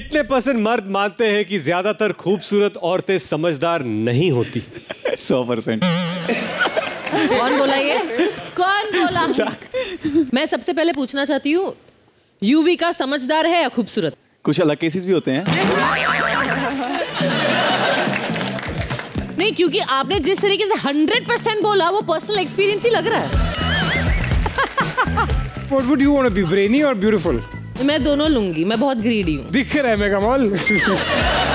कितने % मर्द मानते हैं कि ज्यादातर खूबसूरत औरतें समझदार नहीं होती? 100%। कौन बोला ये? कौन बोला? मैं सबसे पहले पूछना चाहती हूँ, युविका समझदार है या खूबसूरत? कुछ अलग केसेस भी होते हैं। नहीं, क्योंकि आपने जिस तरीके से 100% बोला वो पर्सनल एक्सपीरियंस ही लग रहा है। What would you want to be, brainy or beautiful? मैं दोनों लूंगी, मैं बहुत ग्रीडी हूँ। दिख रहा है मेगा मॉल।